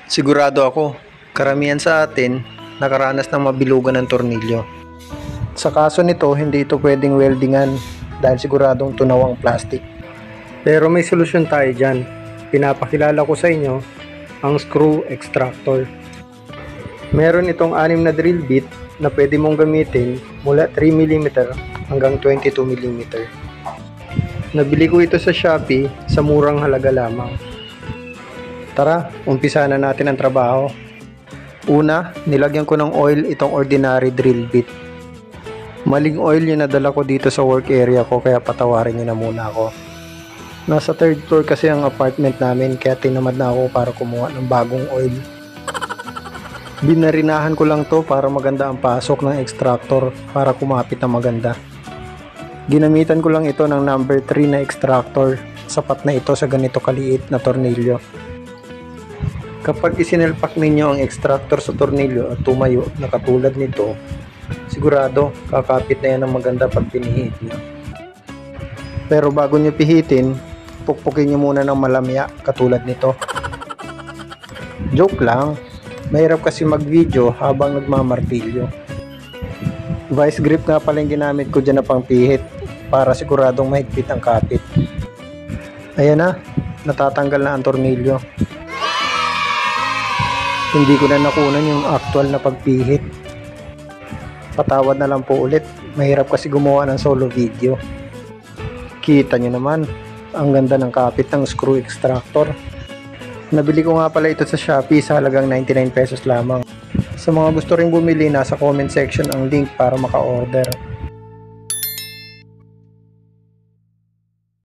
Sigurado ako, karamihan sa atin nakaranas ng mabilugan ng tornilyo. Sa kaso nito, hindi ito pwedeng weldingan dahil siguradong tunaw ang plastic. Pero may solusyon tayo dyan. Pinapakilala ko sa inyo ang screw extractor. Meron itong 6 na drill bit na pwede mong gamitin mula 3mm hanggang 22mm. Nabili ko ito sa Shopee sa murang halaga lamang. Tara, umpisa na natin ang trabaho. Una, nilagyan ko ng oil itong ordinary drill bit. Maling oil yung nadala ko dito sa work area ko kaya patawarin nyo na muna ako. Nasa 3rd floor kasi ang apartment namin kaya tinamad na ako para kumuha ng bagong oil. Binarinahan ko lang to para maganda ang pasok ng extractor para kumapit na maganda. Ginamitan ko lang ito ng number 3 na extractor. Sapat na ito sa ganito kaliit na tornilyo. Kapag isinelpak ninyo ang extractor sa tornilyo at tumayo na katulad nito, sigurado kakapit na yan ng maganda pag pinihit nyo. Pero bago nyo pihitin, pukpukin nyo muna ng malamya katulad nito. Joke lang, mahirap kasi mag-video habang nagmamartilyo. Vice grip nga pala yung ginamit ko dyan na pangpihit para siguradong mahigpit ang kapit. Ayan na, natatanggal na ang tornilyo. Hindi ko na nakunan yung actual na pagpihit. Patawad na lang po ulit, mahirap kasi gumawa ng solo video. Kita nyo naman, ang ganda ng kapit ng screw extractor. Nabili ko nga pala ito sa Shopee sa halagang 99 pesos lamang. Sa mga gusto ring bumili, nasa comment section ang link para maka-order.